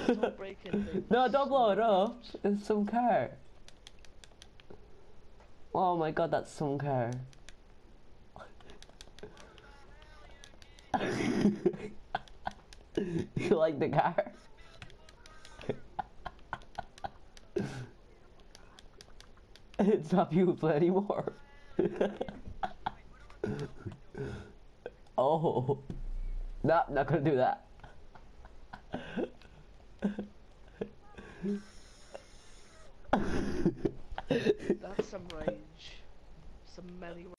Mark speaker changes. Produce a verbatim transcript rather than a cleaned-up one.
Speaker 1: Stop breaking things.
Speaker 2: No, don't blow it up. It's some car. Oh my god, that's some car. You like the car? It's not beautiful anymore. Oh. No, not gonna do that.
Speaker 1: That's some rage. Some melly